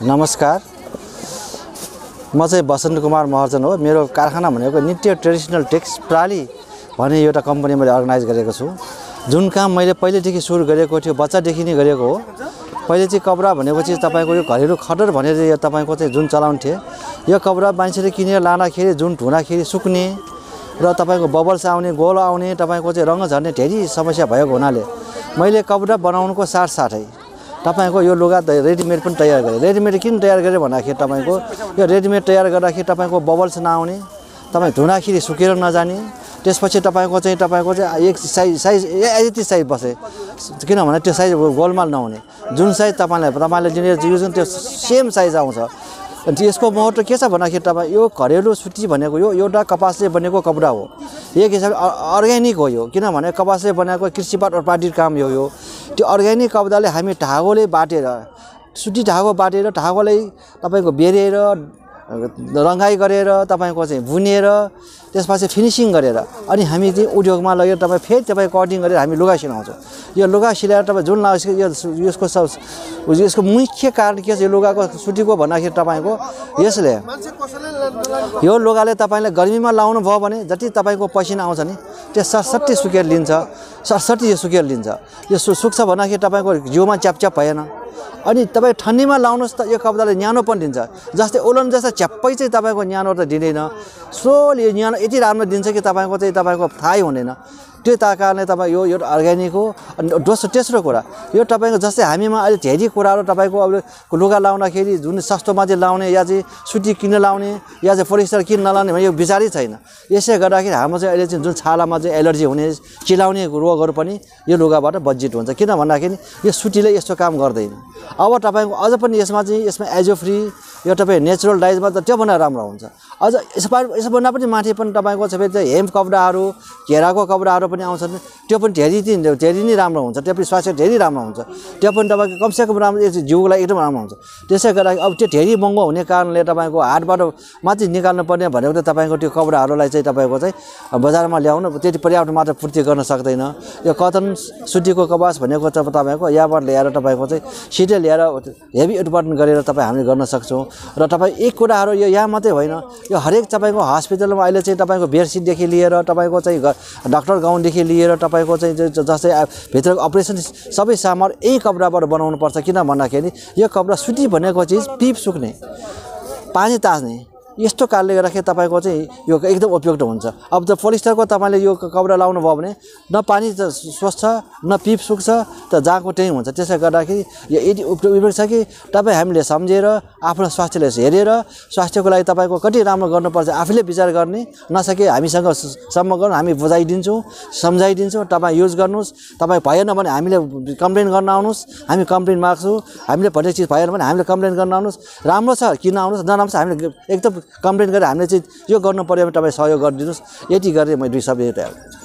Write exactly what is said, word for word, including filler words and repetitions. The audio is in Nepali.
नमस्कार, म चाहिँ बसन्त कुमार महर्जन हो। मेरो कारखाना भनेको नित्य ट्रेडिसनल टेक्स प्राली भन्ने एउटा कम्पनी मैले अर्गनाइज गरेको छु। जुन काम मैले पहिलेदेखि सुरु गरेको थियो, बच्चादेखि नै गरेको हो। पहिले चाहिँ कपडा भनेको चाहिँ तपाईको यो घरेलु खटर भनेर यो तपाईको चाहिँ जुन चलाउँथे, यो कपडा मान्छेले किनेर लाँदाखेरि जुन धुँदाखेरि सुक्ने र तपाईको बबल्स आउने, गोलो आउने, तपाईको चाहिँ रङ झर्ने धेरै समस्या भएको हुनाले मैले कपडा बनाउनुको साथसाथै तपाईको यो लुगा रेडीमेड पनि तयार गरे। रेडीमेड किन तयार गरे भन्दाखेरि तपाईको यो रेडीमेड तयार गर्दाखेरि तपाईको बबल्स नआउने, तपाई धुँदाखेरि सुकेर नजाने, त्यसपछि तपाईको चाहिँ तपाईको चाहिँ एक साइज साइज यति साइज बसे, किनभने त्यो साइज गोलमाल नहुने। जुन साइज तपाईलाई तपाईले जुन युज गर्नु त्यो सेम साइज आउँछ। अनि यसको महत्त्व के छ भन्दाखेरि तपाईँ यो घरेलु सुती भनेको यो एउटा कपासले बनेको कपडा हो। एक हिसाबले अर्ग्यानिक हो यो, किनभने कपासले बनाएको कृषिबाट उत्पादित काम हो यो। त्यो अर्ग्यानिक कपडाले हामी धागोले बाटेर, सुती धागो बाटेर धागोलाई तपाईको बेरेर रंगाई गरेर तपाईको चाहिँ बुनेर त्यसपछि फिनिशिङ गरेर अनि हामी चाहिँ उद्योगमा लगेर तपाई फेरि तपाई कटिङ गरेर हामी लुगा सिलाउँछौँ। यो लुगा सिलाएर तपाई जुन लाउँछ यो यसको सब यसको मुख्य कारण के छ यो लुगाको सुतीको भन्दाखेरि तपाईको यसले यो लुगाले तपाईले गर्मीमा लाउनु भयो भने जति तपाईको पसिना आउँछ नि त्यो सरसट्टै सुकेर लिन्छ, सरसट्टै यो सुकेर लिन्छ। यो सुक्छ भन्दाखेरि तपाईको जिउमा च्यापच्याप भएन। अनि तपाई ठन्डीमा लाउनुस् त यो कपडाले न्यानो पनि दिन्छ। जस्तै उलन जस्तो च्याप्पै चाहिँ तपाईको न्यानो त दिँदैन, स्लोली न्यानो यति राम्रो दिन्छ कि तपाईको चाहिँ तपाईको थाहै हुँदैन। त्यो कारणले तपाई यो यो अर्ग्यानिक हो। अनि दोस्रो तेस्रो कुरा यो तपाईको जस्तै हामीमा अहिले धेरै कुराहरू तपाईको अब लुगा लाउँदाखेरि जुन सस्तोमा चाहिँ लाउने या चाहिँ सुती किन्न लाउने या चाहिँ पोलिस्टर किन्न नलाउने भने यो विचारै छैन। यसै गर्दाखेरि हाम्रो चाहिँ अहिले चाहिँ जुन छालामा चाहिँ एलर्जी हुने चिलाउने रोगहरू पनि यो लुगाबाट बच्चित हुन्छ। किन भन्दाखेरि यो सुतीले यस्तो काम गर्दैन। अब तपाईको अझ पनि यसमा चाहिँ यसमा एजो फ्री यो तपाईँ नेचुरल डाइजमा त त्यो भन्दा राम्रो हुन्छ। अझ यसमा यसभन्दा पनि माथि पनि तपाईँको सबै चाहिँ हेम्प कपडाहरू, केराको कपडाहरू पनि आउँछन्। त्यो पनि धेरै धेरै नै राम्रो हुन्छ, त्यो पनि स्वास्थ्य धेरै राम्रो हुन्छ। त्यो पनि तपाईँको कमसेकम राम्रो जिउको लागि एकदम राम्रो हुन्छ। त्यसै गर्दा अब त्यो धेरै महँगो हुने कारणले तपाईँको हाटबाट मात्रै निकाल्नु पर्ने भनेको त तपाईँको त्यो कपडाहरूलाई चाहिँ तपाईँको चाहिँ बजारमा ल्याउनु त्यति पर्याप्त मात्रा पूर्ति गर्न सक्दैन। यो कटन सुतीको कपास भनेको त तपाईँको यहाँबाट ल्याएर तपाईँको चाहिँ सिधै ल्याएर हेभी उत्पादन गरेर तपाईँ हामीले गर्न सक्छौँ। र तपाईँ एक कुराहरू यो यहाँ मात्रै होइन, यो हरेक तपाईँको हस्पिटलमा अहिले चाहिँ तपाईँको बेडसिटदेखि लिएर तपाईँको चाहिँ डाक्टर गाउनदेखि लिएर तपाईँको चाहिँ जस्तै भित्रको अपरेसन सबै सामान यही कपडाबाट बनाउनु पर्छ। किन भन्दाखेरि यो कपडा सुती भनेको चिज पिप सुक्ने, पानी ताज्ने, यस्तो कारणले गर्दाखेरि तपाईँको चाहिँ यो एकदम उपयुक्त हुन्छ। अब त पोलिस्टरको तपाईँले यो कपडा लाउनु भयो भने न पानी सोच्छ न पिप सुक्छ, त जहाँको त्यही हुन्छ। त्यसै गर्दाखेरि यो यति उपयुक्त छ कि तपाईँ हामीले सम्झेर आफ्नो स्वास्थ्यलाई हेरेर स्वास्थ्यको लागि तपाईँको कति राम्रो गर्नुपर्छ आफूले विचार गर्ने, नसके हामीसँग सम्म गर्नु, हामी बुझाइदिन्छौँ, सम्झाइदिन्छौँ। तपाईँ युज गर्नुहोस्, तपाईँ भएन भने हामीले कम्प्लेन गर्न आउनुहोस्, हामी कम्प्लेन माग्छौँ। हामीले भनेको चिज भएन भने हामीले कम्प्लेन गर्न आउनुहोस्। राम्रो छ किन आउनुहोस्, नराम्रो छ हामीले एकदम कम्प्लेन गरेर हामीले चाहिँ यो गर्नु पर्यो भने तपाईँ सहयोग गरिदिनुहोस्। यति गरेर मैले दुई शब्द